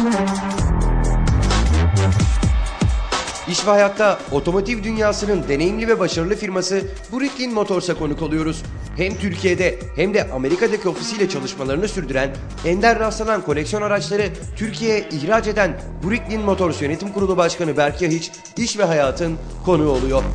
İş ve Hayat'ta otomotiv dünyasının deneyimli ve başarılı firması Brooklyn Motors'a konuk oluyoruz. Hem Türkiye'de hem de Amerika'daki ofisiyle çalışmalarını sürdüren, ender rastlanan koleksiyon araçları Türkiye'ye ihraç eden Brooklyn Motors Yönetim Kurulu Başkanı Berk Yahiç, İş ve Hayat'ın konuğu oluyor.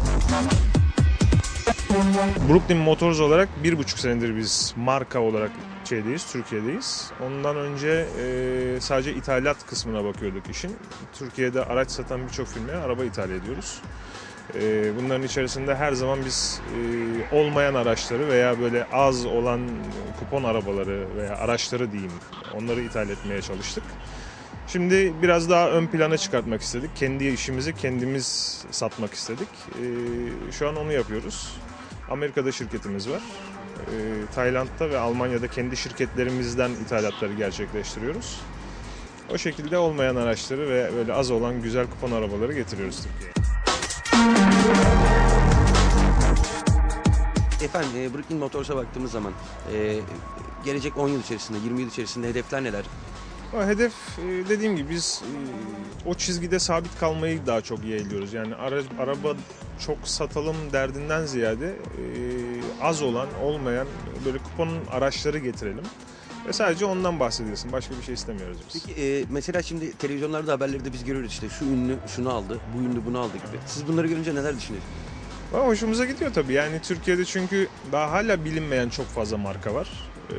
Brooklyn Motors olarak 1,5 senedir biz marka olarak Türkiye'deyiz. Ondan önce sadece ithalat kısmına bakıyorduk işin. Türkiye'de araç satan birçok firmaya araba ithal ediyoruz. Bunların içerisinde her zaman biz olmayan araçları veya böyle az olan kupon arabaları veya araçları diyeyim, onları ithal etmeye çalıştık. Şimdi biraz daha ön plana çıkartmak istedik. Kendi işimizi kendimiz satmak istedik. Şu an onu yapıyoruz. Amerika'da şirketimiz var. Tayland'da ve Almanya'da kendi şirketlerimizden ithalatları gerçekleştiriyoruz. O şekilde olmayan araçları ve böyle az olan güzel kupon arabaları getiriyoruz Türkiye'ye. Efendim, Brooklyn Motors'a baktığımız zaman gelecek 10 yıl içerisinde, 20 yıl içerisinde hedefler neler? O hedef dediğim gibi biz o çizgide sabit kalmayı daha çok yeğliyoruz. Yani araba çok satalım derdinden ziyade az olan, olmayan böyle kupon araçları getirelim. Ve sadece ondan bahsediyorsun. Başka bir şey istemiyoruz biz. Peki mesela şimdi televizyonlarda, haberlerde biz görüyoruz işte şu ünlü şunu aldı, bu ünlü bunu aldı gibi. Siz bunları görünce neler düşünüyorsunuz? Hoşumuza gidiyor tabii. Yani Türkiye'de çünkü daha hala bilinmeyen çok fazla marka var.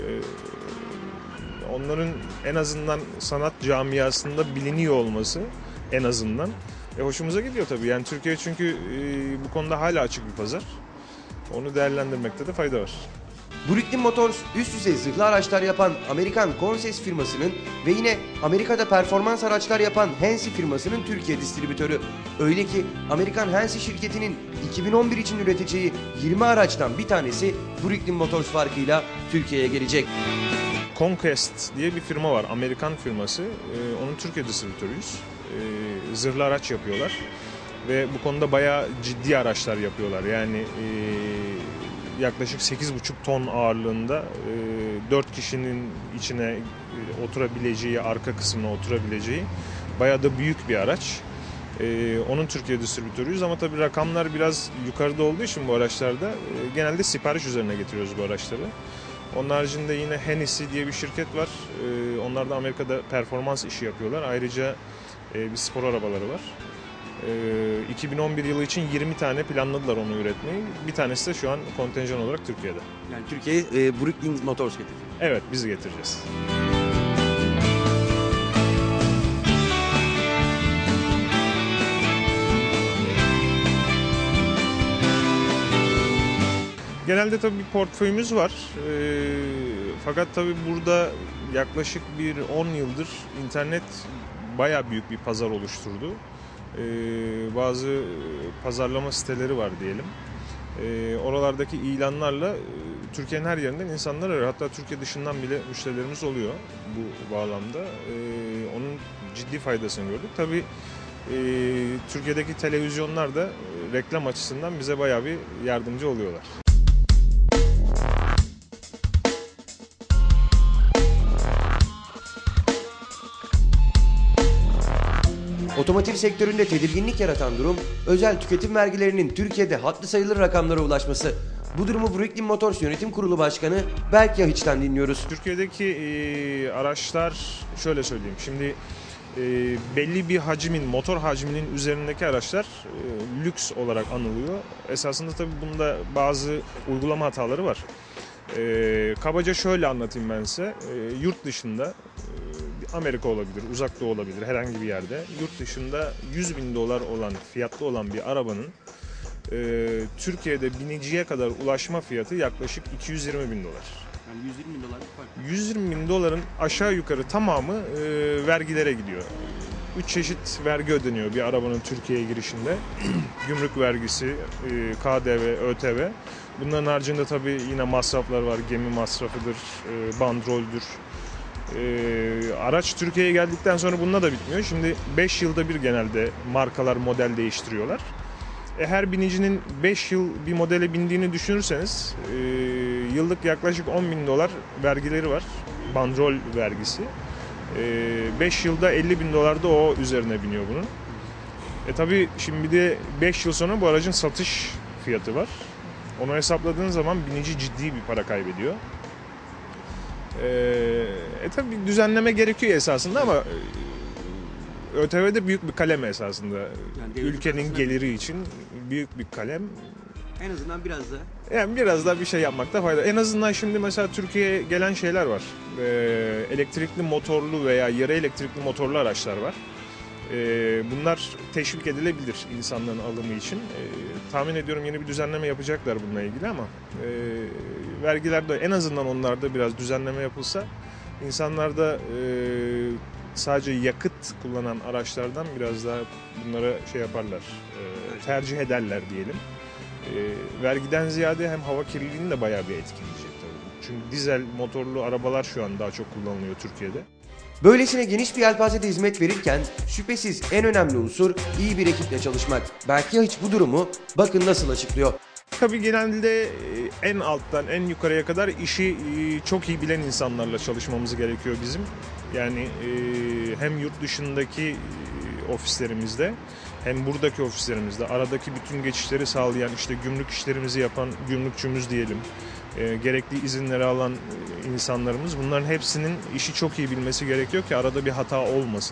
Onların en azından sanat camiasında biliniyor olması en azından hoşumuza gidiyor tabii. Yani Türkiye çünkü bu konuda hala açık bir pazar. Onu değerlendirmekte de fayda var. Brooklyn Motors üst düzey zırhlı araçlar yapan Amerikan Conces firmasının ve yine Amerika'da performans araçlar yapan Hensy firmasının Türkiye distribütörü. Öyle ki Amerikan Hensy şirketinin 2011 için üreteceği 20 araçtan bir tanesi Brooklyn Motors farkıyla Türkiye'ye gelecek. Conquest diye bir firma var, Amerikan firması. Onun Türkiye distribütörüyüz. Zırhlı araç yapıyorlar ve bu konuda bayağı ciddi araçlar yapıyorlar. Yani yaklaşık 8,5 ton ağırlığında 4 kişinin içine oturabileceği, arka kısmına oturabileceği bayağı da büyük bir araç. Onun Türkiye distribütörüyüz ama tabii rakamlar biraz yukarıda olduğu için bu araçlarda genelde sipariş üzerine getiriyoruz bu araçları. Onun haricinde yine Hennessy diye bir şirket var. Onlar da Amerika'da performans işi yapıyorlar. Ayrıca bir spor arabaları var. 2011 yılı için 20 tane planladılar onu üretmeyi. Bir tanesi de şu an kontenjan olarak Türkiye'de. Yani Türkiye'ye Brooklyn Motors getirecek. Evet, biz getireceğiz. Genelde tabii bir portföyümüz var. Fakat tabii burada yaklaşık bir 10 yıldır internet bayağı büyük bir pazar oluşturdu. Bazı pazarlama siteleri var diyelim. Oralardaki ilanlarla Türkiye'nin her yerinden insanlar arıyor. Hatta Türkiye dışından bile müşterilerimiz oluyor bu bağlamda. Onun ciddi faydasını gördük. Tabii Türkiye'deki televizyonlar da reklam açısından bize bayağı bir yardımcı oluyorlar. Otomotiv sektöründe tedirginlik yaratan durum, özel tüketim vergilerinin Türkiye'de hatırı sayılır rakamlara ulaşması. Bu durumu Brooklyn Motors Yönetim Kurulu Başkanı Berk Yahiç'ten dinliyoruz. Türkiye'deki araçlar şöyle söyleyeyim. Şimdi belli bir hacmin, motor hacminin üzerindeki araçlar lüks olarak anılıyor. Esasında tabii bunda bazı uygulama hataları var. Kabaca şöyle anlatayım ben size. Yurt dışında Amerika olabilir, uzak doğu olabilir, herhangi bir yerde. Yurt dışında 100.000 dolar olan, fiyatlı olan bir arabanın Türkiye'de biniciye kadar ulaşma fiyatı yaklaşık 220.000 dolar. Yani 120.000 dolar fark. 120.000 doların aşağı yukarı tamamı vergilere gidiyor. 3 çeşit vergi ödeniyor bir arabanın Türkiye'ye girişinde. Gümrük vergisi, KDV, ÖTV. Bunların haricinde tabii yine masraflar var. Gemi masrafıdır, bandroldür. Araç Türkiye'ye geldikten sonra bununla da bitmiyor. Şimdi 5 yılda bir genelde markalar model değiştiriyorlar. Her binicinin 5 yıl bir modele bindiğini düşünürseniz yıllık yaklaşık 10.000 dolar vergileri var. Bandrol vergisi. 5 yılda $50.000 da o üzerine biniyor bunun. Tabii şimdi bir de 5 yıl sonra bu aracın satış fiyatı var. Onu hesapladığın zaman binici ciddi bir para kaybediyor. Tabii düzenleme gerekiyor esasında ama ÖTV'de büyük bir kalem esasında. Yani ülkenin geliri için büyük bir kalem. En azından biraz da. Yani biraz daha bir şey yapmakta fayda. En azından şimdi mesela Türkiye'ye gelen şeyler var. Elektrikli motorlu veya yarı elektrikli motorlu araçlar var. Bunlar teşvik edilebilir insanların alımı için. Tahmin ediyorum yeni bir düzenleme yapacaklar bununla ilgili ama vergilerde en azından onlarda biraz düzenleme yapılsa insanlar da sadece yakıt kullanan araçlardan biraz daha bunlara şey yaparlar, tercih ederler diyelim. Vergiden ziyade hem hava kirliliğini de bayağı bir etkileyecek tabii. Çünkü dizel motorlu arabalar şu an daha çok kullanılıyor Türkiye'de. Böylesine geniş bir yelpazede hizmet verirken şüphesiz en önemli unsur iyi bir ekiple çalışmak. Belki hiç bu durumu bakın nasıl açıklıyor. Tabii genelde en alttan en yukarıya kadar işi çok iyi bilen insanlarla çalışmamız gerekiyor bizim. Yani hem yurt dışındaki ofislerimizde hem buradaki ofislerimizde aradaki bütün geçişleri sağlayan işte gümrük işlerimizi yapan gümrükçümüz diyelim. Gerekli izinleri alan insanlarımız bunların hepsinin işi çok iyi bilmesi gerekiyor ki arada bir hata olmasın.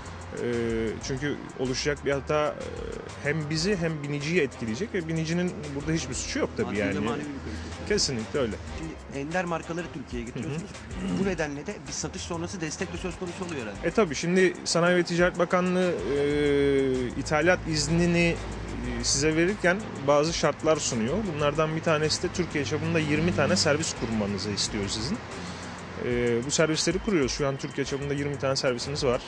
Çünkü oluşacak bir hata hem bizi hem biniciyi etkileyecek ve binicinin burada hiçbir suçu yok tabii yani. Kesinlikle öyle. Şimdi ender markaları Türkiye'ye getiriyorsunuz. Bu nedenle de bir satış sonrası destek de söz konusu oluyor herhalde. Tabii şimdi Sanayi ve Ticaret Bakanlığı ithalat iznini size verirken bazı şartlar sunuyor. Bunlardan bir tanesi de Türkiye çapında 20 tane servis kurmanızı istiyor sizin. Bu servisleri kuruyoruz. Şu an Türkiye çapında 20 tane servisimiz var.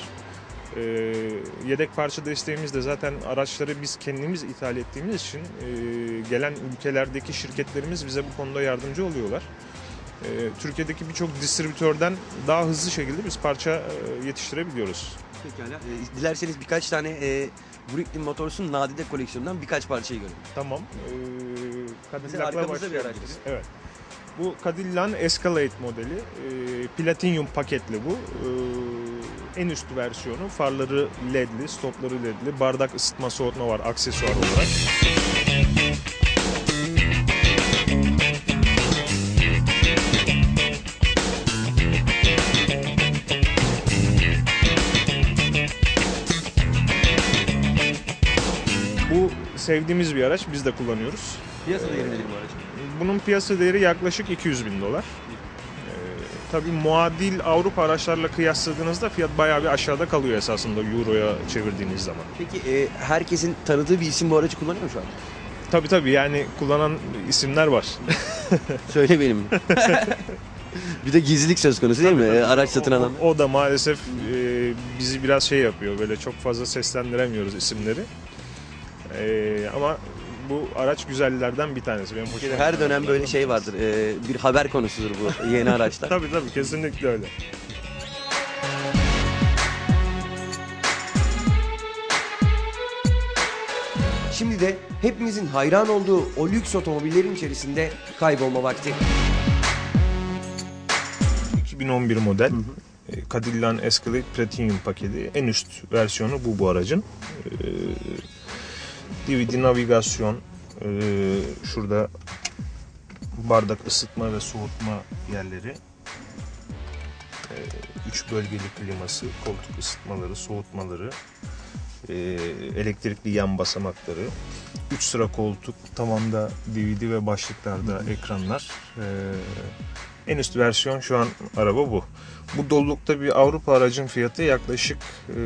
Yedek parça desteğimiz de zaten araçları biz kendimiz ithal ettiğimiz için gelen ülkelerdeki şirketlerimiz bize bu konuda yardımcı oluyorlar. Türkiye'deki birçok distribütörden daha hızlı şekilde biz parça yetiştirebiliyoruz. Pekala. Dilerseniz birkaç tane Brooklyn Motors'un nadide koleksiyonundan birkaç parçayı görelim. Tamam. Mesela arkamızda bir araç. Evet. Bu Cadillac'ın Escalade modeli. Platinum paketli bu. En üst versiyonu. Farları ledli, stopları ledli. Bardak ısıtma soğutma var aksesuar olarak. Bu sevdiğimiz bir araç. Biz de kullanıyoruz. Piyasa değeri nedir bu aracın? Bunun piyasa değeri yaklaşık $200.000. Tabii muadil Avrupa araçlarla kıyasladığınızda fiyat bayağı bir aşağıda kalıyor esasında Euro'ya çevirdiğiniz zaman. Peki herkesin tanıdığı bir isim bu aracı kullanıyor mu şu an? Tabii yani kullanan isimler var. Söyle benim. Bir de gizlilik söz konusu değil mi? Araç satın alan. O da maalesef bizi biraz şey yapıyor. Böyle çok fazla seslendiremiyoruz isimleri. Ama bu araç güzellerden bir tanesi. Benim hoşuma Her dönem böyle şey vardır. Bir haber konusudur bu yeni araçlar. Tabii kesinlikle öyle. Şimdi de hepimizin hayran olduğu o lüks otomobillerin içerisinde kaybolma vakti. 2011 model. Cadillac'ın Escalade Platinum paketi. En üst versiyonu bu aracın. DVD navigasyon, şurada bardak ısıtma ve soğutma yerleri, 3 bölgeli kliması, koltuk ısıtmaları, soğutmaları, elektrikli yan basamakları, 3 sıra koltuk, tavanda DVD ve başlıklarda ekranlar. En üst versiyon şu an araba bu. Bu dolulukta bir Avrupa aracın fiyatı yaklaşık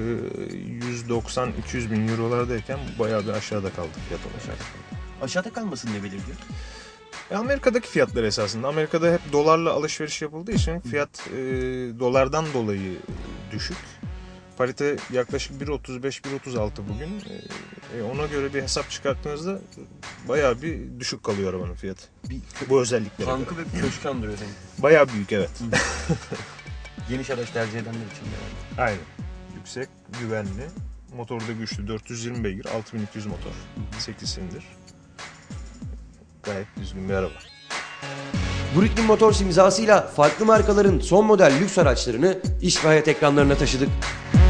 190-200 bin eurolardayken bayağı bir aşağıda kaldı fiyat olarak. Aşağıda kalmasın ne belirliyor? Amerika'daki fiyatlar esasında. Amerika'da hep dolarla alışveriş yapıldığı için fiyat dolardan dolayı düşük. Parite yaklaşık 1.35-1.36 bugün. Ona göre bir hesap çıkarttığınızda bayağı bir düşük kalıyor arabanın fiyatı. Bu özelliklere göre. Tankı ve köşkü andırıyor seni. Bayağı büyük, evet. Geniş araç tercih edenler için de. Aynen. Yüksek, güvenli. Motoru da güçlü. 420 beygir, 6200 motor. 8 silindir. Gayet düzgün bir araba. Brooklyn Motors imzasıyla farklı markaların son model lüks araçlarını iş ve hayat ekranlarına taşıdık.